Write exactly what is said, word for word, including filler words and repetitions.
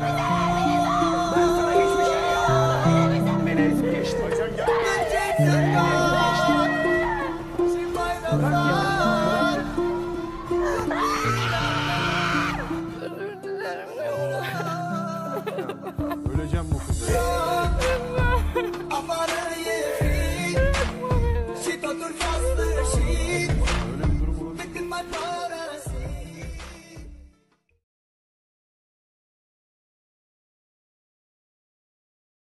Ben sana hiçbir şey yapmadım. Beni ezip geçti. Beni ezip geçti. Bırak ya.